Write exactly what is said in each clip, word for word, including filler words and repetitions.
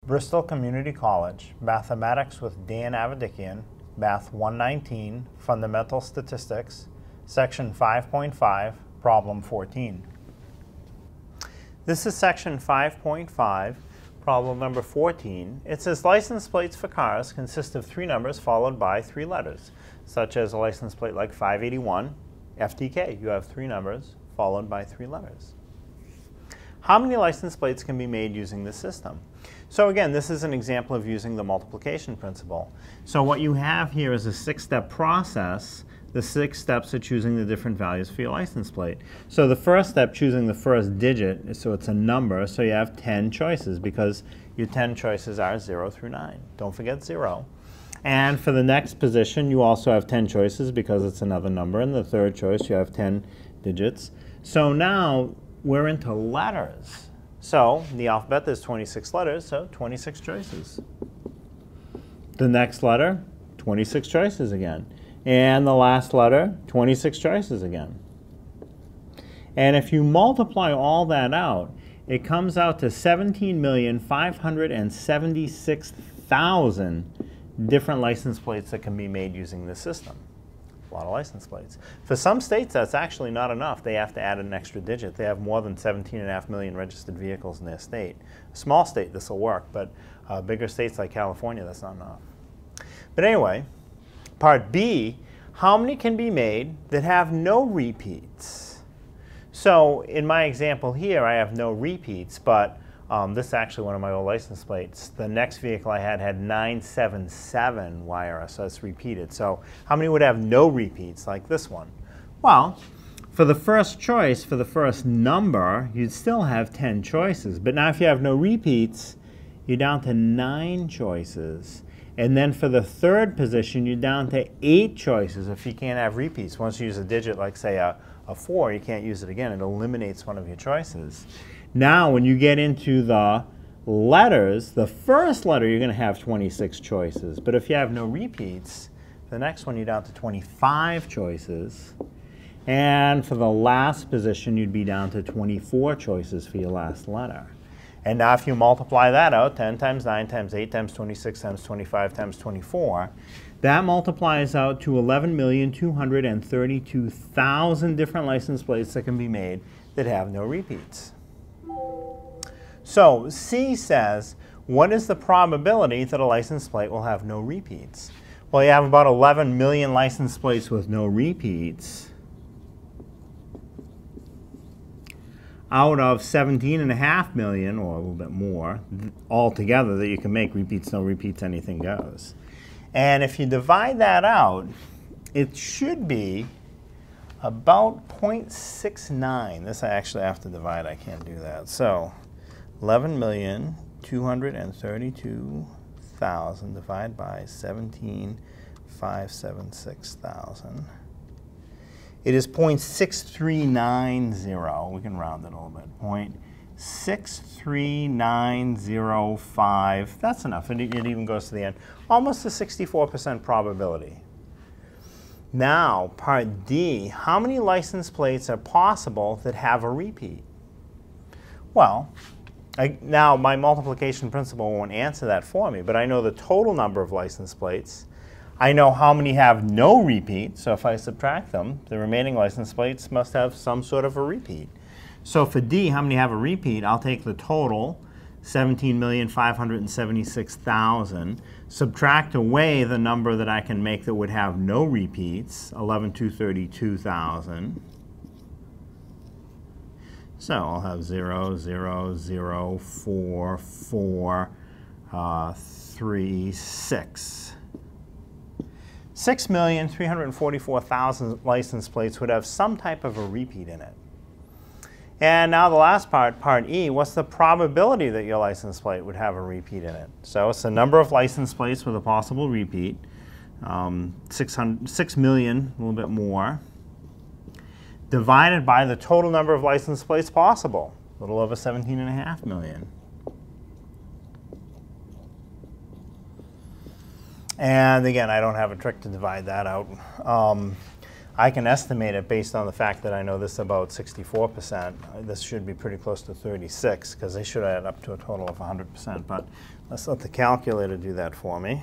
Bristol Community College, Mathematics with Dan Avedikian, Math one nineteen, Fundamental Statistics, Section five point five, Problem fourteen. This is Section five point five, Problem number fourteen. It says license plates for cars consist of three numbers followed by three letters, such as a license plate like five eighty-one, F T K. You have three numbers followed by three letters. How many license plates can be made using this system? So again, this is an example of using the multiplication principle. So what you have here is a six-step process. The six steps are choosing the different values for your license plate. So the first step, choosing the first digit, so it's a number, so you have ten choices because your ten choices are zero through nine. Don't forget zero. And for the next position, you also have ten choices because it's another number. And the third choice, you have ten digits. So now we're into letters. So in the alphabet, there's twenty-six letters, so twenty-six choices. The next letter, twenty-six choices again. And the last letter, twenty-six choices again. And if you multiply all that out, it comes out to seventeen million five hundred seventy-six thousand different license plates that can be made using this system. A lot of license plates. For some states, that's actually not enough. They have to add an extra digit. They have more than seventeen and a half million registered vehicles in their state. A small state, this will work, but uh, bigger states like California, that's not enough. But anyway, part B, how many can be made that have no repeats? So in my example here, I have no repeats, but um, this is actually one of my old license plates. The next vehicle I had had nine seven seven Y R S, so it's repeated. So how many would have no repeats like this one? Well, for the first choice, for the first number, you'd still have ten choices. But now if you have no repeats, you're down to nine choices. And then for the third position, you're down to eight choices if you can't have repeats. Once you use a digit like, say, a, a four, you can't use it again. It eliminates one of your choices. Now, when you get into the letters, the first letter, you're going to have twenty-six choices. But if you have no repeats, the next one, you're down to twenty-five choices. And for the last position, you'd be down to twenty-four choices for your last letter. And now if you multiply that out, ten times nine times eight times twenty-six times twenty-five times twenty-four, that multiplies out to eleven million two hundred thirty-two thousand different license plates that can be made that have no repeats. So C says, what is the probability that a license plate will have no repeats? Well, you have about eleven million license plates with no repeats out of seventeen and a half million, or a little bit more, altogether that you can make. Repeats, no repeats, anything goes. And if you divide that out, it should be about zero point six nine. This I actually have to divide. I can't do that. So eleven million two hundred thirty-two thousand divided by seventeen thousand five hundred seventy-six thousand. It is zero point six three nine zero. We can round it a little bit. zero point six three nine zero five. That's enough. It, it even goes to the end. Almost a sixty-four percent probability. Now, part D, how many license plates are possible that have a repeat? Well, I, now my multiplication principle won't answer that for me, but I know the total number of license plates. I know how many have no repeat, so if I subtract them, the remaining license plates must have some sort of a repeat. So for D, how many have a repeat, I'll take the total, seventeen million five hundred seventy-six thousand, subtract away the number that I can make that would have no repeats, eleven million two hundred thirty-two thousand. So I'll have zero, zero, zero, four, four, uh, three, six. six million three hundred forty-four thousand license plates would have some type of a repeat in it. And now the last part, part E, what's the probability that your license plate would have a repeat in it? So it's the number of license plates with a possible repeat, um, six hundred, six million, a little bit more, divided by the total number of license plates possible, a little over seventeen and a half million. And again, I don't have a trick to divide that out. Um, I can estimate it based on the fact that I know this is about sixty-four percent. This should be pretty close to thirty-six, because they should add up to a total of one hundred percent. But let's let the calculator do that for me.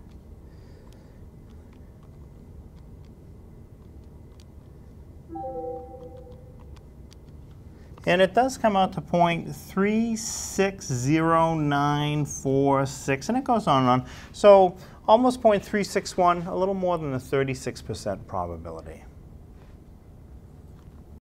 And it does come out to zero point three six zero nine four six, and it goes on and on. So almost zero point three six one, a little more than a thirty-six percent probability.